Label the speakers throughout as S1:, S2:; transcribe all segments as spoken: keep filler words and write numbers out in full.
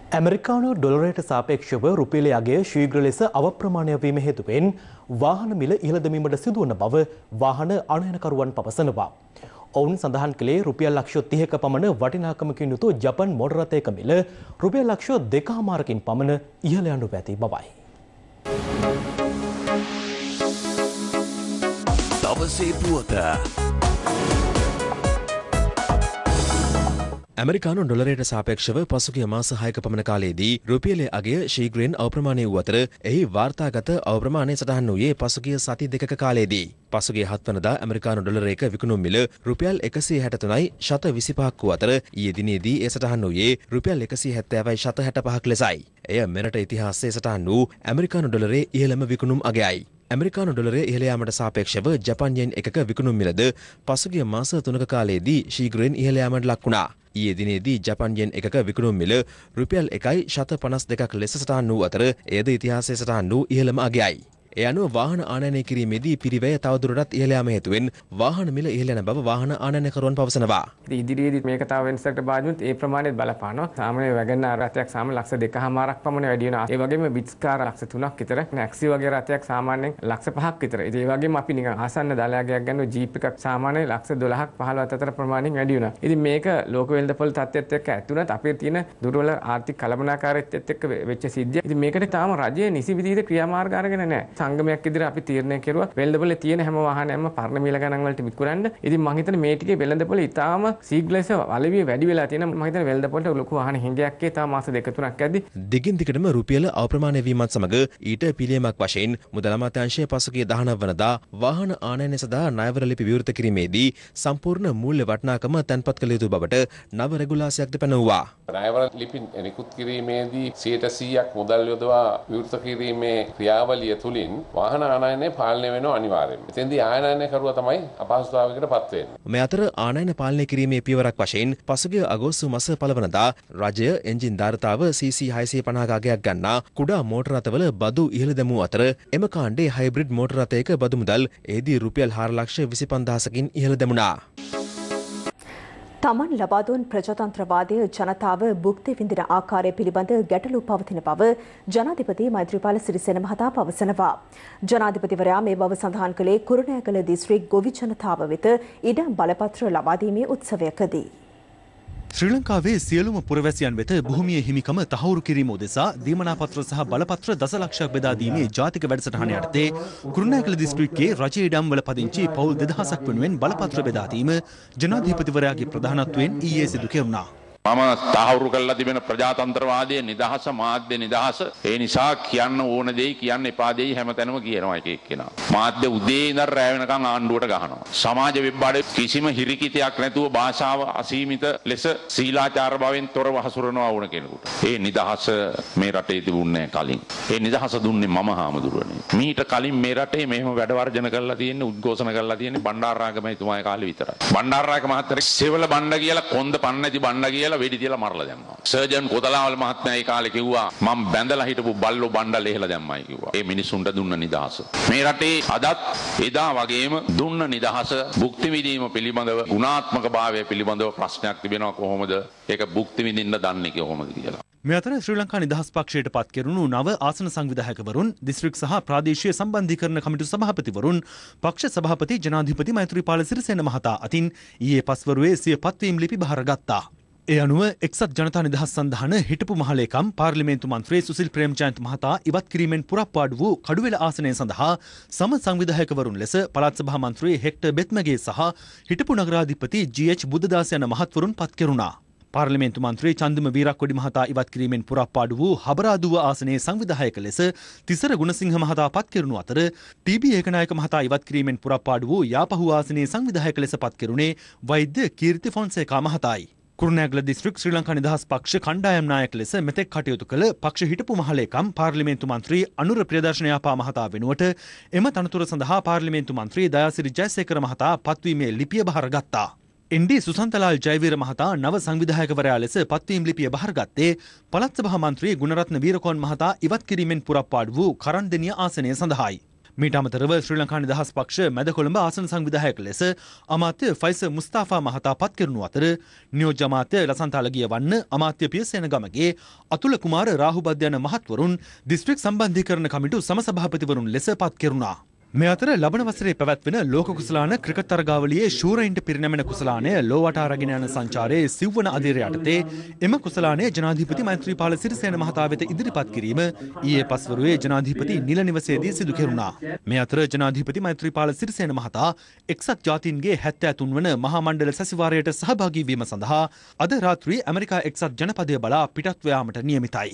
S1: ඇමරිකානු ඩොලරයට සාපේක්ෂව රුපියලේ අගය ශීඝ්‍ර ලෙස අවප්‍රමාණය වීම හේතුවෙන් වාහන මිල ඉහළ දැමීමට සිදුවන බව වාහන ආනයනකරුවන් පවසනවා. ඔවුන් සඳහන් කළේ රුපියල් ලක්ෂ තිහක පමණ වටිනාකමකින් යුතු ජපන් මෝටර රථයක මිල රුපියල් ලක්ෂ දෙකමාරකින් පමණ ඉහළ යනු ඇති බවයි.
S2: දවසේ පුවත ඇමරිකානු ඩොලරයට සාපේක්ෂව පසුගිය මාස හයක පමණ කාලයේදී රුපියලේ අගය ශීඝ්‍රයෙන් අවප්‍රමාණය වූ අතර එහි වාර්තාගත අවප්‍රමාණය සටහන් වූයේ පසුගිය සති දෙකක කාලයේදී. පසුගිය හත් වනදා ඇමරිකානු ඩොලරයක විකුණුම් මිල රුපියල් එකසිය හැට තුනයි ශත විසිපහක් වූ අතර ඊයේ දිනේදී ඒ සටහන් වූයේ රුපියල් එකසිය හැත්තෑවයි ශත හැටපහක් ලෙසයි. එය මෙරට ඉතිහාසයේ සටහන් වූ ඇමරිකානු ඩොලරේ ඉහළම විකුණුම් අගයයි. ඇමරිකානු ඩොලරය ඉහළ යාමට සාපේක්ෂව ජපාන් යෙන් එකක විකුණුම් මිලද පසුගිය මාස තුනක කාලයේදී ශීඝ්‍රයෙන් ඉහළ යාමට ලක් වුණා. ඊයේ දිනේදී ජපාන් යෙන් එකක විකුණුම් මිල රුපියල් එකයි ශත පනස් දෙකක් ලෙස සටහන් වූ අතර එයද ඉතිහාසයේ සටහන් වූ ඉහළම අගයයි. ඒ අනුව වාහන ආනයනය කිරීමේදී පිරිවැය තවදුරටත් ඉහළ යාම හේතුවෙන් වාහන මිල ඉහළ යන බව වාහන ආනයනකරුවන් පවසනවා.
S3: ඉදිරියේදී මේක තව වෙනසකට භාජනත් ඒ ප්‍රමාණයට බලපානවා. සාමාන්‍ය වැගන් රථයක් සාමාන්‍ය ලක්ෂ දෙකමාරක් පමණ වැඩි වෙනවා. ඒ වගේම බිට්ස් කාර් ලක්ෂ තුනක් විතර, ටැක්සි වගේ රථයක් සාමාන්‍යයෙන් ලක්ෂ පහක් විතර. ඒ වගේම අපි නිකන් ආසන්න දාලාගයක් ගන්න ජීප් එකක් සාමාන්‍යයෙන් ලක්ෂ දොළහක් පහළොවක් අතර ප්‍රමාණයෙන් වැඩි වෙනවා. ඉතින් මේක ලෝක වෙළඳපොළ තත්ත්වයට එක්ක ඇතුණත් අපේ තියෙන දුර්වල ආර්ථික කළමනාකාරීත්වයට එක්ක වෙච්ච සිද්ධිය. ඉතින් මේකට තාම රජය නිසි විදිහට ක්‍රියාමාර්ග අරගෙන නැහැ. සංගමයක් ඉදිරියේ අපි තීරණය කෙරුවා වෙළඳපොලේ තියෙන හැම වාහනයක්ම පරණ මිල ගණන් වලට විකුණන්න. ඉතින් මම හිතන්නේ මේ ටිකේ වෙළඳපොලේ ඉතාලම ශීඝ්‍රලෙස අලෙවිය වැඩි වෙලා තියෙනවා. මම හිතන්නේ වෙළඳපොලට ලොකු වාහන හිඟයක් ඒ තාම මාස දෙක තුනක් ඇද්දි.
S2: දිගින් දිගටම රුපියල අවප්‍රමාණය වීමත් සමග ඊට පිළියමක් වශයෙන් මුදල් අමාත්‍යාංශය පසුගිය දහනව වනදා වාහන ආනයනය සඳහා ණයවර ලිපි විවෘත කිරීමේදී සම්පූර්ණ මූල්‍ය වටිනාකම තැන්පත් කළ යුතු බවට නව රෙගුලාසියක්ද පැනවුවා.
S4: ණයවර ලිපි නිකුත් කිරීමේදී සියයට සීයක් මුදල් යොදවා විවෘත කිරීමේ ක්‍රියාවලිය තුලින් වාහන ආනයනය පාලනය වෙනවා අනිවාර්යයෙන්ම. එතෙන්දී ආනයනය කරුවා තමයි අපහසුතාවයකට පත් වෙන්නේ.
S2: මේ අතර ආනයන පාලනය කිරීමේ පියවරක් වශයෙන් පසුගිය අගෝස්තු මාස පළවනදා රජය එන්ජින් ධාරිතාව සී සී හයසිය පනහක අගයක් ගන්නා කුඩා මෝටර රථවල බදු ඉහළ දැමූ අතර එම කාණ්ඩේ හයිබ්‍රිඩ් මෝටර රථයක බදු මුදල් එහිදී රුපියල් හාර ලක්ෂ විසිපන්දාහකින් ඉහළ දැමුණා.
S5: තමන් ලබා දුන් ප්‍රජාතන්ත්‍රවාදය ජනතාව භුක්ති විඳින ආකාරය පිළිබඳ ගැටලු පවතින බව ජනාධිපති මෛත්‍රීපාල සිරිසේන මහතා පවසනවා. ජනාධිපතිවරයා මේ බව සඳහන් කළේ කුරුණෑගල දිස්ත්‍රික් ගොවි ජනතාව වෙත ඉඩම් බලපත්‍ර ලබා දීමේ උත්සවයකදී.
S6: ශ්‍රී ලංකාවේ සියලුම පුරවැසියන් වෙත භූමියේ හිමිකම තහවුරු කිරීම උදෙසා දීමනාපත්‍ර සහ බලපත්‍ර දසලක්ෂයක් බෙදා දීමේ ජාතික වැඩසටහන යටතේ කුරුණෑගල දිස්ත්‍රික්කයේ රජයේ ඉඩම් වල පදිංචි පවුල් දෙදහසක් වෙනුවෙන් බලපත්‍ර බෙදා දීම ජනාධිපතිවරයාගේ ප්‍රධානත්වයෙන් ඊයේ සිදු කෙරුණා.
S7: මම තහවුරු කරලා තිබෙන ප්‍රජාතන්ත්‍රවාදයේ නිදහස මාධ්‍ය නිදහස ඒ නිසා කියන්න ඕන දෙයි කියන්න එපා දෙයි හැමතැනම කියනවා එක එක්කෙනා. මාධ්‍ය උදේ ඉඳන් රැ වෙනකන් ආණ්ඩුවට ගහනවා. සමාජ වෙබ් අඩේ කිසිම හිරිකිතයක් නැතුව භාෂාව අසීමිත ලෙස සීලාචාර භාවයෙන් තොරව හසුරනවා වුණ කෙනෙකුට. ඒ නිදහස මේ රටේ තිබුණේ කලින්. ඒ නිදහස දුන්නේ මම හාමුදුරුවනේ. මීට කලින් මේ රටේ මෙහෙම වැඩ වර්ජන කරලා තියෙන්නේ උද්ඝෝෂණ කරලා තියෙන්නේ බණ්ඩාරනායක මහතුමාගේ කාලේ විතරයි. බණ්ඩාරනායක මහත්තයා සෙවල බණ්ඩ කියලා කොන්ද පන්න නැති බණ්ඩ කියලා වෙඩි තියලා මරලා දැම්මා. සර්ජන් කොතලාවල මහත්මයා ඒ කාලේ කිව්වා මම බැඳලා හිටපු බල්ලෝ බණ්ඩ ලෙහෙලා දැම්මයි කිව්වා. ඒ මිනිසුන්ට දුන්න නිදහස. මේ රටේ අදත් එදා වගේම දුන්න නිදහස භුක්ති විඳීම පිළිබඳව ගුණාත්මක භාවය පිළිබඳව ප්‍රශ්නයක් තිබෙනවා කොහොමද? ඒක භුක්ති විඳින්න දන්නේ කොහොමද කියලා.
S6: මේ අතර ශ්‍රී ලංකා නිදහස් පක්ෂයට පත් කෙරුණු නව ආසන සංවිධායකවරුන් දිස්ත්‍රික් සහ ප්‍රාදේශීය සම්බන්ධීකරණ කමිටු සභාපතිවරුන් පක්ෂ සභාපති ජනාධිපති මෛත්‍රීපාල සිරිසේන මහතා අතින් ඊයේ පස්වරුවේ සිය පත්වීම් ලිපි බහරගත්තා. ඒ අනුව එක්සත් ජනතා නිදහස් සන්ධාන හිටපු මහලේකම් පාර්ලිමේන්තු මන්ත්‍රී සුසිල් ප්‍රේමචන්ද් මහතා ඉවත් කිරීමෙන් පුරප්පාඩු වූ කඩුවෙල ආසනය සඳහා සම සංවිධායකවරුන් ලෙස පළාත් සභා මන්ත්‍රී හෙක්ටර් බෙත්මගේ සහ හිටපු නගරාධිපති ජී එච් බුද්ධදාස යන මහත්වරුන් පත් කෙරුණා. පාර්ලිමේන්තු මන්ත්‍රී චන්දිම වීරක්කොඩි මහතා ඉවත් කිරීමෙන් පුරප්පාඩු වූ හබරාදුව ආසනයේ සංවිධායක ලෙස තිසර ගුණසිංහ මහතා පත් කෙරුණු අතර ටීබී ඒකනායක මහතා ඉවත් කිරීමෙන් පුරප්පාඩු වූ යාපහුව ආසනයේ සංවිධායක ලෙස පත් කෙරුණේ වෛද්‍ය කීර්ති ෆොන්සේකා මහතායි. කුරුණෑගල දිස්ත්‍රික් ශ්‍රී ලංකා නිදහස් පක්ෂ කණ්ඩායම් නායක ලෙස මෙතෙක් කටයුතු කළ පක්ෂ හිටපු මහලේකම් පාර්ලිමේන්තු මන්ත්‍රී අනුර ප්‍රියදර්ශන යාපා මහතා වෙනුවට එම තනතුර සඳහා පාර්ලිමේන්තු මන්ත්‍රී දයාසිරි ජයසේකර මහතා පත්වීමේ ලිපිය බහරගත්තා. එන්ඩී සුසන්තලාල් ජයවීර මහතා නව සංවිධායකවරයා ලෙස පත්වීම් ලිපිය බහරගත්තේ පළාත් සභා මන්ත්‍රී ගුණරත්න වීරකෝන් මහතා ඉවත් කිරීමෙන් පුරප්පාඩු වූ කරන්දෙනිය ආසනය සඳහායි. මීට අමතරව ශ්‍රී ලංකා නිදහස් පක්ෂ මැද කොළඹ ආසන සංවිධායක ලෙස අමාත්‍ය ෆයිස මුස්තාෆා මහතා පත් කෙරුණු අතර නියෝජ්‍ය අමාත්‍ය ලසන්ත අලගිය වන්න අමාත්‍ය පියසේන ගමගේ අතුල කුමාර රාහුබද්ද යන මහත්වරුන් දිස්ත්‍රික් සම්බන්ධීකරණ කමිටු සමසභාපතිවරුන් ලෙස පත් කෙරුණා. මේ අතර ලබන වසරේ පැවැත්වෙන ලෝක කුසලාන ක්‍රිකට් තරගාවලියේ ශූරයින්ට පිරිනැමෙන කුසලානය ලෝවට අරගෙන යන සංචාරයේ සිව්වන අදියර යටතේ එම කුසලානය ජනාධිපති මෛත්‍රීපාල සිරිසේන මහතා වෙත ඉදිරිපත් කිරීම ඊයේ පස්වරුවේ ජනාධිපති නිල නිවසේදී සිදු කෙරුණා. මේ අතර ජනාධිපති මෛත්‍රීපාල සිරිසේන මහතා එක්සත් ජාතීන්ගේ හැත්තෑ තුන් වන මහා මණ්ඩල සැසිවාරයට සහභාගී වීම සඳහා අද රාත්‍රියේ ඇමරිකා එක්සත් ජනපදය බලා පිටත්ව යාමට නියමිතයි.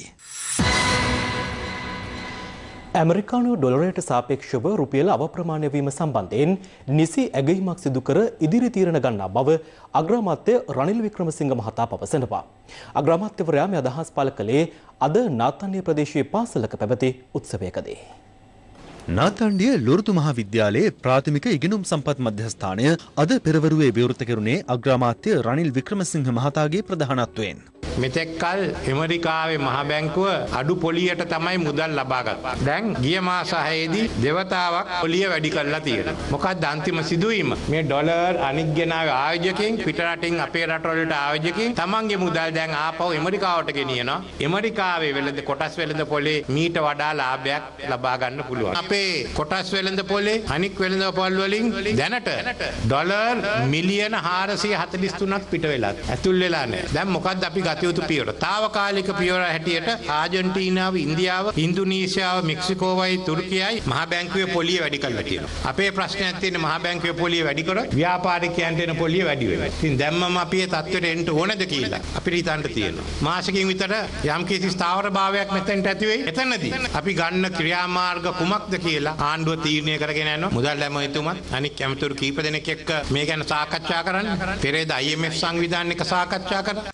S1: ඇමරිකානු ඩොලරයට සාපේක්ෂව රුපියල අවප්‍රමාණය වීම සම්බන්ධයෙන් නිසි ඇගයීමක් සිදු කර ඉදිරි තීරණ ගන්නා බව අග්‍රාමාත්‍ය රනිල් වික්‍රමසිංහ මහතා පවසනවා. අග්‍රාමාත්‍යවරයා මේ අදහස් පළ කළේ අද නාතන්‍ය ප්‍රදේශයේ පාසලක පැවති උත්සවයකදී.
S6: නාතන්ඩිය ලොරුතු මහාවිද්‍යාලයේ ප්‍රාථමික ඉගෙනුම් සම්පත් මධ්‍යස්ථානය අද පෙරවරුවේ විවෘත කෙරුණේ අග්‍රාමාත්‍ය රනිල් වික්‍රමසිංහ මහතාගේ ප්‍රධානත්වයෙන්.
S8: මෙතෙක් කල් ඇමරිකාවේ මහ බැංකුව අඩු පොලියට තමයි මුදල් ලබා ගත්තේ. දැන් ගිය මාස හයේදී දෙවතාවක් පොලිය වැඩි කරලා තියෙනවා. මොකක්ද අන්තිම සිදුවීම? මේ ඩොලර් අනික් ගෙනාවේ ආයෝජකයන් පිටරටින් අපේ රටවලට ආයෝජකයන් තමන්ගේ මුදල් දැන් ආපහු ඇමරිකාවට ගෙනියනවා. ඇමරිකාවේ වෙළඳ කොටස් වෙළඳ පොලේ මීට වඩා ලාභයක් ලබා ගන්න පුළුවන්. අපේ කොටස් වෙළඳ පොලේ අනික් වෙළඳ පොල් වලින් දැනට ඩොලර් මිලියන හාරසිය හතළිස් තුනක් පිට වෙලා ඇතුල් වෙලා නැහැ. දැන් මොකක්ද අපි ගත යුතු පියවර? తాවකාලික පියවර හැටියට ආජන්ටිනාව, ඉන්දියාව, ඉන්දුනීසියාව, මෙක්සිකෝවයි තුර්කියයි මහ බැංකුවේ පොලිය වැඩි කරලා තියෙනවා. අපේ ප්‍රශ්නයක් තියෙන මහ බැංකුවේ පොලිය වැඩි කරොත් ව්‍යාපාරිකයන්ට එන පොලිය වැඩි වෙනවා. ඉතින් දැම්මම අපි ඒ තත්ත්වයට එන්න ඕනද කියලා අපිට හිතන්න තියෙනවා. මාසෙකින් විතර යම් කිසි ස්ථාවර භාවයක් මෙතෙන්ට ඇති වෙයි. එතනදී අපි ගන්න ක්‍රියාමාර්ග කුමක්ද කියලා ආණ්ඩුව තීරණය කරගෙන යනවා. මුදල් ඇමතිතුමත් අනික් කැමතුරු කීප දෙනෙක් එක්ක මේ ගැන සාකච්ඡා කරන්න. පෙරේද I M F සංවිධානය එක සාකච්ඡා කරා.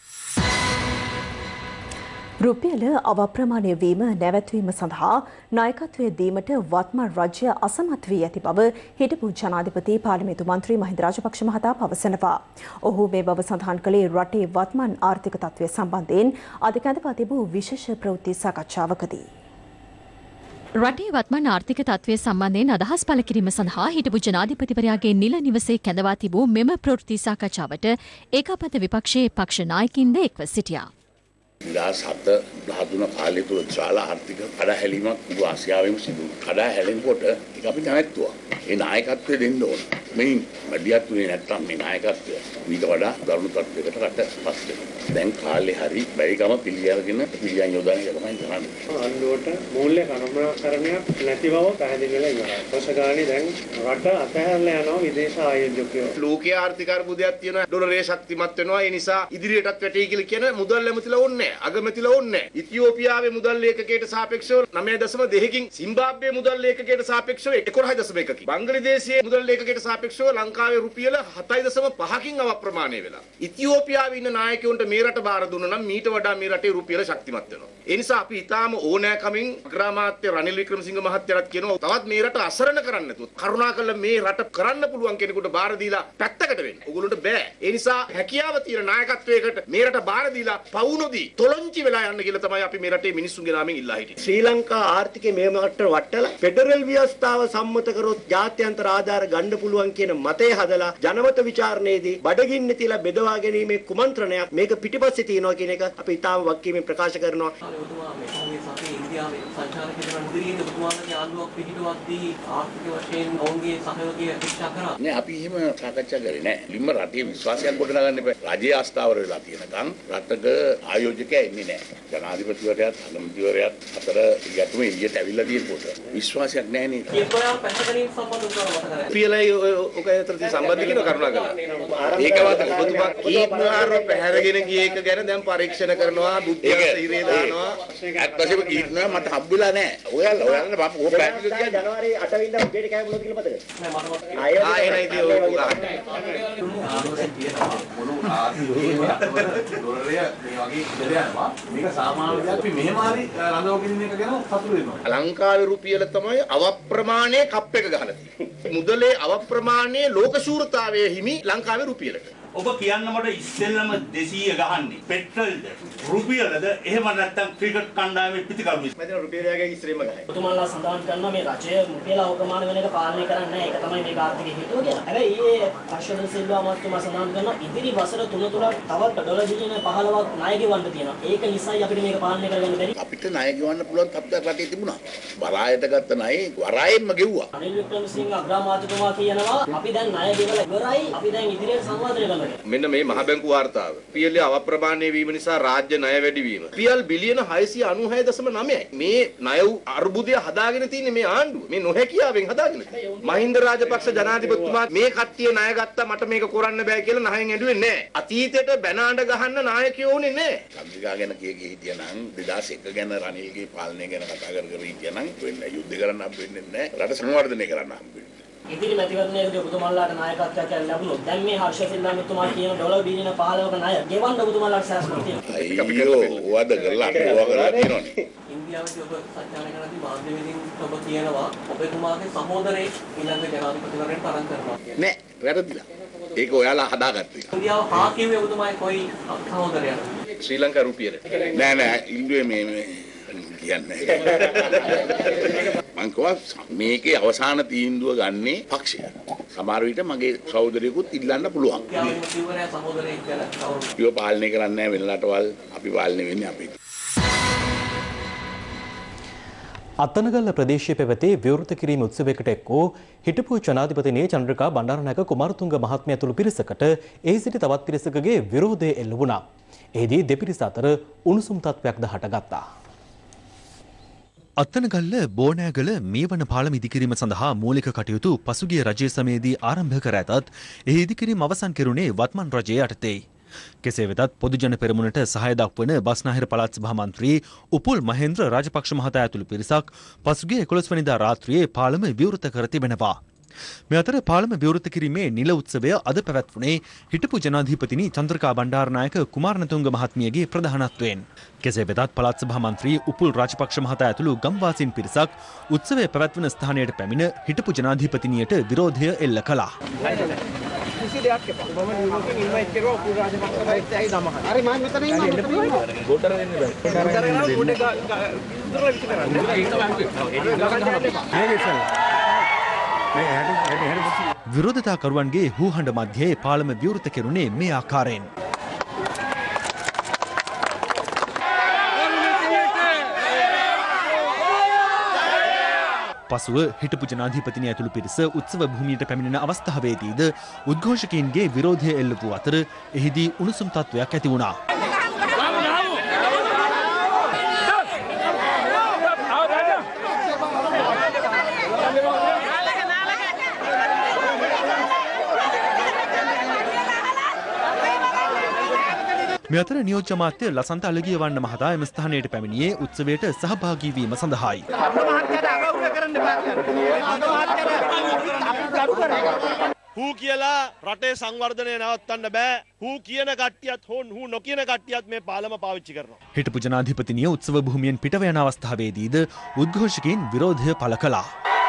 S5: රුපියල අවප්‍රමාණය වීම නැවැත්වීම සඳහා නායකත්වය දීමට වත්මන් රජය අසමත් වී ඇති බව හිටපු ජනාධිපති පාර්ලිමේන්තු මන්ත්‍රී මහින්ද රාජපක්ෂ මහතා පවසනවා. ඔහු මේ බව සඳහන් කළේ රටේ වත්මන් ආර්ථික තත්ත්වය සම්බන්ධයෙන් අද කැඳවා තිබූ විශේෂ ප්‍රවෘත්ති සාකච්ඡාවකදී.
S9: රටේ වත්මන් ආර්ථික තත්ත්වය සම්බන්ධයෙන් අදහස් පළ කිරීම සඳහා හිටපු ජනාධිපතිවරයාගේ නිල නිවසේ කැඳවා තිබූ මෙම ප්‍රවෘත්ති සාකච්ඡාවට ඒකාපත විපක්ෂයේ පක්ෂ නායකින්ද එක්ව සිටියා.
S10: දහස් හත දහස් තුන කාලය තුල විශාල ආර්ථික කඩහැලීමක් පුදු ආසියාවෙම සිදු වුණා. කඩහැලෙනකොට ඒක අපි නැවැත්තුවා. ඒ නායකත්වය දෙන්න ඕන. මේ මැදිහත් වුණේ නැත්තම් මේ නායකත්වය ඊට වඩා දරුණු තත්ත්වයකට රට පත් වෙනවා. දැන් කාලේ හරි බැරිකම පිළිඅරගෙන පිළියම් යොදන එක තමයි කරන්නේ.
S11: ආණ්ඩුවට මූල්‍ය කනම්කරණයක් නැති බව පැහැදිලි වෙලා ඉවරයි. කොසගානේ දැන් රට අතහැරලා යනවා විදේශ ආයෝජකයෝ.
S12: ලෝකීය ආර්ථික අර්බුදයක් තියෙනවා. ඩොලරේ ශක්තිමත් වෙනවා. ඒ නිසා ඉදිරියටත් වැටෙයි කියලා කියන මුදල් ඇමතිලා ඕනේ. අගමැතිලා ඕනේ. ඉතියෝපියාවේ මුදල් ලේඛකයට සාපේක්ෂව නවය දශම දෙකකින්, සිම්බාබ්වේ මුදල් ලේඛකයට සාපේක්ෂව එකොළහ දශම එකකින්, බංග්ලාදේශයේ මුදල් ලේඛකයට සාපේක්ෂව ලංකාවේ රුපියල හතයි දශම පහකින් අවප්‍රමාණය වෙලා. ඉතියෝපියාවේ ඉන්න නායකයන්ට මේ රට බාර දුන්නා නම් මීට වඩා මේ රටේ රුපියල ශක්තිමත් වෙනවා. ඒ නිසා අපි ඊටාම ඕනෑකමින් අග්‍රාමාත්‍ය රනිල් වික්‍රමසිංහ මහත්තයාට කියනවා තවත් මේ රට අසරණ කරන්න නැතුව කරුණාකරලා මේ රට කරන්න පුළුවන් කෙනෙකුට බාර දීලා පැත්තකට වෙන්න. ඕගොල්ලන්ට බෑ. ඒ නිසා හැකියාව තියෙන නායකත්වයකට මේ රට බාර දීලා පවුනොදී තොලොංචි වෙලා යන්න කියලා තමයි අපි මේ රටේ මිනිස්සුන්ගේ නාමයෙන් ඉල්ලා හිටියේ. ශ්‍රී ලංකා ආර්ථිකයේ මේ මට්ටමට වටලා ෆෙඩරල් ව්‍යවස්ථාව සම්මත කරොත් ජාත්‍යන්තර ආධාර ගන්න පුළුවන් කියන මතය හදලා ජනමත විචාරණයේදී බඩගින්න තියලා බෙදවා ගැනීමේ කුමන්ත්‍රණයක් මේක පිටිපස්සේ තියෙනවා කියන එක අපි ඊටාම වක්කීමෙන් ප්‍රකාශ කරනවා.
S13: ඉන්දියාවේ සංචාරක කරන ඉදිරියේ ඔබතුමාගේ ආණ්ඩුවක් පිහිටුවද්දී ආර්ථික වශයෙන් ඔවුන්ගේ සහයෝගය අපේක්ෂා කරා.
S10: නෑ අපි එහෙම සාකච්ඡා කරේ නෑ. ලිම්ම රටේ විශ්වාසයක් ගොඩනගන්න එපා. රජයේ ආස්ථාවර වෙලා තියෙනකන් රටක ආයෝජකයා ඉන්නේ නෑ. ජනාධිපතිවරයාත් අගමැතිවරයාත් අතර ගැටුම එළියට ඇවිල්ලා තියෙනකොට විශ්වාසයක් නෑ නේද?
S13: කීපයක් පැහැදිලිව සම්බන්ධ කරනවා.
S12: පියලයි ඔක අතර තියෙන සම්බන්ධය කියන කරුණා කරලා. ඒකවත් ඔබතුමා කීපනාර පැහැරගෙන ගිය එක ගැන දැන් පරීක්ෂණ කරනවා, බුද්ධිය ඉරේ දානවා.
S10: ඇත්තටම කීපනාර මට හම්බුලා නෑ. ඔයාලා ඔයාලා මම ඕක පැහැදිලිව කියන්නේ
S11: ජනවාරි අට වෙනිදා උදේට කෑමුණා කියලා මතකද? නෑ මට
S12: ආයෙ ආයෙ නේද ඔය උගහන්න. ලංකාවේ රුපියල තමයි අවප්‍රමාණයේ කප් එක ගහලා තියෙන්නේ. මුදලේ අවප්‍රමාණයේ ලෝක ශූරතාවයේ හිමි ලංකාවේ රුපියලට.
S14: ඔබ කියන්න මට ඉස්සෙල්ලම දෙසීය ගහන්නේ පෙට්‍රල්ද රුපියලද එහෙම නැත්නම් ක්‍රිකට් කණ්ඩායමේ පිටිකරුද?
S12: මම හිතන රුපියලගේ ඉස්සරෙම ගහයි.
S15: ඔතුමාලා සඳහන් කරනවා මේ රජය රුපියල අවප්‍රමාණ වෙන එක පාලනය කරන්නේ නැහැ. ඒක තමයි මේ ආර්ථික හේතුව කියලා. හැබැයි ඊයේ අශ්වතන් සිල්වා මහත්මයා සඳහන් කරනවා ඉදිරි වසර තුන තුල තවත් ඩොලර් බිලියන පහළොවක් ණය ගෙවන්න තියෙනවා. ඒක නිසායි අපිට මේක පාලනය කරගන්න බැරි.
S10: අපිට ණය ගෙවන්න පුළුවන් තත්ත්වයක් රටේ තිබුණා. වරායට ගත්ත ණය වරායෙන්ම ගෙව්වා.
S15: අනිල් වික්‍රමසිංහ අග්‍රාමාත්‍යතුමා කියනවා අපි දැන් ණය ගෙවලා ඉවරයි. අපි දැන් ඉදිරියට සංවාදනය කරනවා.
S12: මෙන්න මේ මහ බැංකු වාර්තාව. රුපියල අවප්‍රමාණය වීම නිසා රාජ්‍ය ණය වැඩි වීම. රුපියල් බිලියන හයසිය අනූහය දශම නවයයි. මේ ණය අර්බුදය හදාගෙන තියෙන්නේ මේ ආණ්ඩුව. මේ නොහැකියාවෙන් හදාගෙන. මහින්ද රාජපක්ෂ ජනාධිපතිතුමා මේ කට්ටිය ණය ගත්තා මට මේක කරන්න බෑ කියලා ණයෙන් ඇඬුවේ නැහැ. අතීතයට බැනාඬ ගහන්න නායකයෝ උනේ නැහැ.
S10: චන්ද්‍රිකා ගැන කිය කී හිටියනම් දෙදාස් එක ගැන රනිල්ගේ පාලනය ගැන කතා කර කර හිටියනම් වෙන්නේ යුද්ධ කරන්න හම්බ වෙන්නේ නැහැ. රට සංවර්ධනය කරන්න හම්බ වෙන්නේ.
S15: ඉදිරි මැතිවරණයේදී ඔබතුමාලාට නායකත්වයක් ලැබුණොත් දැන් මේ හර්ෂ සිල්වා මෙතුමා කියන ඩොලර් බිලියන පහළොවක ණය ගෙවන්න ඔබතුමාලාට සෑහීමක් තියෙනවා.
S10: අයියෝ වද කරලා අටුවා කරලා තියෙනවනේ.
S13: ඉන්දියාවේ ඔබ සත්‍යාන කරද්දී මාධ්‍යවේදීන් ඔබ කියනවා ඔබතුමාගේ සහෝදරේ ඊළඟ ජනාධිපතිවරණයට තරම් කරනවා.
S10: නෑ වැරදිලා. ඒක ඔයාලා හදාගත්තේ.
S13: ඉන්දියාව හා කියුවේ ඔබතුමායි කොයි සහෝදරයද?
S12: ශ්‍රී ලංකා රුපියල.
S10: නෑ නෑ ඉන්දුවේ මේ මේ කියන්නේ. මං කව මේකේ අවසාන තීන්දුව ගන්නේ පක්ෂය. සමහර විට මගේ සහෝදරයෙකුත් ඉල්ලන්න පුළුවන්. ඉව පාලනය කරන්නේ නැහැ වෙන රටවල් අපි පාලනය වෙන්නේ අපි.
S1: අත්තනගල්ල ප්‍රදේශයේ පැවති විවෘත කිරීම උත්සවයකට එක් වූ හිටපු ජනාධිපතිනි චන්ද්‍රිකා බණ්ඩාරනායක කුමාරතුංග මහත්මිය ඇතුළු පිරිසකට එහි සිටි තවත් පිරිසකගේ විරෝධය එල්ල වුණා. එහිදී දෙපිරිස අතර උණුසුම් තත්ත්වයක්ද හටගත්තා.
S6: අත්තනගල්ල බෝනෑගල මේ වන පාලම ඉදිකිරීම සඳහා මූලික කටයුතු පසුගිය රජය සමයේදී ආරම්භ කර ඇතත් එහි ඉදිකිරීම අවසන් කෙරුණේ වත්මන් රජය යටතේ. කෙසේ වෙතත් පොදුජන පෙරමුණට සහාය දක්වන බස්නාහිර පළාත් සභා මන්ත්‍රී උපුල් මහේන්ද්‍ර රාජපක්ෂ මහතා ඇතුළු පිරිසක් පසුගිය එකොළොස් වෙනිදා රාත්‍රියේ පාලම විවෘත කර තිබෙනවා. මේ අතර පාලම විවෘත කිරීමේ නිල උත්සවය අද පැවැත්වුණේ හිටපු ජනාධිපතිනි චන්ද්‍රිකා බණ්ඩාරනායක කුමාරනතුංග මහත්මියගේ ප්‍රධානත්වයෙන්. කෙසේ වෙතත් පළාත් සභා මන්ත්‍රී උපුල් රාජපක්ෂ මහතා ඇතුළු ගම්වාසීන් පිරිසක් උත්සවය පැවැත්වන ස්ථානයට පැමිණ හිටපු ජනාධිපතිනියට විරෝධය එල්ල කළා.
S16: කිසි දෙයක් එපා. මම නියෝගයෙන් ඉන්වයිට් කරුවා උපුල් රාජපක්ෂ මහත්තයා ඇයි නම. හරි මම මෙතන ඉන්නවා. ගොඩර දෙන්න බෑ. ගොඩර කරනවා ගොඩ ඉදරලා විතර කරන්නේ.
S6: විරෝධතාකරුවන්ගේ හූහඬ මැදේ පාලම විවෘත කෙරුණේ මේ ආකාරයෙන්. පසුව හිටපු ජනාධිපතිනි ඇතුළු පිරිස උත්සව භූමියට පැමිණෙන අවස්ථාවේදීද උද්ඝෝෂකයින්ගේ විරෝධය එල්ල වූ අතර එහිදී උණුසුම් තත්ත්වයක් ඇති වුණා. මේ අතර නියෝජ්‍ය අමාත්‍ය ලසන්ත අලගියවන්න මහතා එම ස්ථානයට පැමිණියේ උත්සවයට සහභාගී වීම සඳහායි.
S17: හූ කියලා රටේ සංවර්ධනය නවත්තන්න බෑ. හූ කියන කට්ටියත් හෝ හූ නොකියන කට්ටියත් මේ පාලම පාවිච්චි කරනවා.
S6: හිටපු ජනාධිපතිනිය උත්සව භූමියෙන් පිටව යන අවස්ථාවේදීද උද්ඝෝෂකයින් විරෝධය පළ කළා.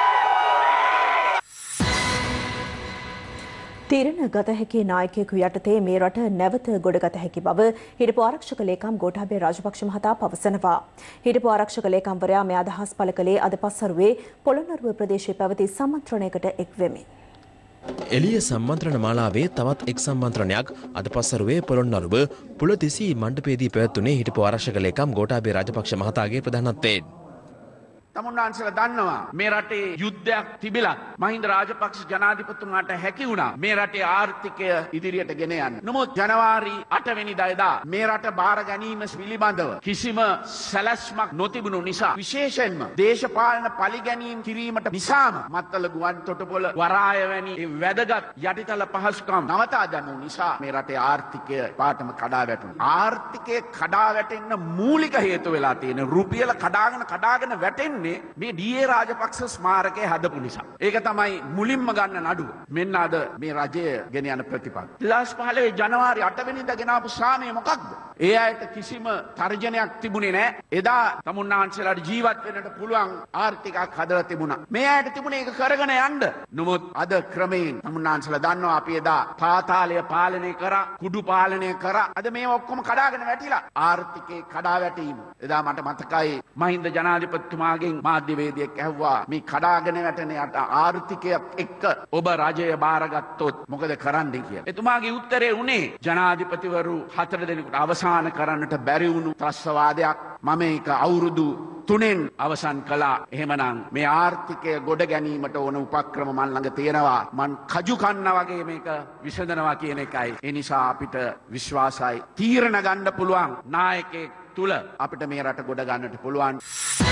S5: තීරණ ගත හැකි නායකයෙකු යටතේ මේ රට නැවත ගොඩගත හැකි බව හිටපු ආරක්ෂක ලේකම් ගෝඨාභය රාජපක්ෂ මහතා පවසනවා. හිටපු ආරක්ෂක ලේකම්වරයා මේ අදහස් පළ කළේ අද පස්වරුවේ පොළොන්නරුව ප්‍රදේශයේ පැවති සම්මන්ත්‍රණයකට එක් වෙමින්.
S2: එළිය සම්මන්ත්‍රණ මාලාවේ තවත් එක් සම්මන්ත්‍රණයක් අද පස්වරුවේ පොළොන්නරුව පුලතිසි මණ්ඩපයේදී පැවැත්වුණේ හිටපු ආරක්ෂක ලේකම් ගෝඨාභය රාජපක්ෂ මහතාගේ ප්‍රධානත්වයෙන්.
S18: තමුන්නාන්සලා දන්නවා මේ රටේ යුද්ධයක් තිබිලා මහින්ද රාජපක්ෂ ජනාධිපතිතුමාට හැකි වුණා මේ රටේ ආර්ථිකය ඉදිරියට ගෙන යන්න. නමුත් ජනවාරි අට වෙනිදා එදා මේ රට බාර ගැනීම පිළිබඳව කිසිම සැලැස්මක් නොතිබුණු නිසා විශේෂයෙන්ම දේශපාලන පරිගැනීම් කිරීමට නිසාම මත්තල ගුවන් තොටුපොළ වරාය වැනි වැදගත් යටිතල පහසුකම් නවතා දැමූ නිසා මේ රටේ ආර්ථිකය පාටම කඩා වැටුණා. ආර්ථිකය කඩා වැටෙන්න මූලික හේතු වෙලා තියෙන රුපියල කඩාගෙන කඩාගෙන වැටෙන්න කියන්නේ මේ ඩී ඒ රාජපක්ෂ ස්මාරකය හදපු නිසා. ඒක තමයි මුලින්ම ගන්න නඩුව. මෙන්න අද මේ රජය ගෙන යන ප්‍රතිපත්ති. දෙදහස් පහළොව ජනවාරි අට වෙනිදා ගෙනාපු සාමය මොකක්ද? ඒ අයට කිසිම තර්ජනයක් තිබුණේ නැහැ. එදා තමුන්නාන්සලාට ජීවත් වෙන්නට පුළුවන් ආර්ථිකයක් හදලා තිබුණා. මේ අයට තිබුණේ ඒක කරගෙන යන්න. නමුත් අද ක්‍රමයෙන් තමුන්නාන්සලා දන්නවා අපි එදා පාතාලය පාලනය කරා, කුඩු පාලනය කරා. අද මේ ඔක්කොම කඩාගෙන වැටිලා ආර්ථිකේ කඩා වැටීම. එදා මට මතකයි මහින්ද ජනාධිපතිතුමාගෙන් මාධ්‍යවේදියෙක් ඇහුවා මේ කඩාගෙන වැටෙන යට ආර්ථිකයත් එක්ක ඔබ රජය බාරගත්තොත් මොකද කරන්නේ කියලා. එතුමාගේ උත්තරේ උනේ ජනාධිපතිවරු හතර දෙනෙකුට අවසන් කරන්නට බැරි වුණු ත්‍රස්තවාදයක්. මම ඒක අවුරුදු තුනෙන් අවසන් කළා. එහෙමනම් මේ ආර්ථිකය ගොඩ ගැනීමට ඕන උපක්‍රම මන් ළඟ තියෙනවා. මං කජු කන්න වගේ මේක විසඳනවා කියන එකයි. ඒ නිසා අපිට විශ්වාසයි තීරණ ගන්න පුළුවන් නායකයෙක් තුල අපිට මේ රට ගොඩ ගන්නට පුළුවන්.